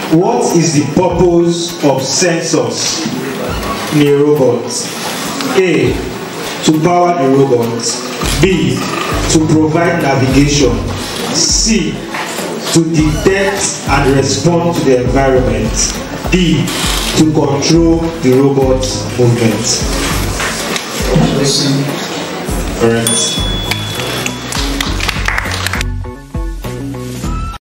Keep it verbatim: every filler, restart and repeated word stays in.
What is the purpose of sensors in a robot? A. To power the robot. B. To provide navigation. C. To detect and respond to the environment. D. To control the robot's movement. Correct.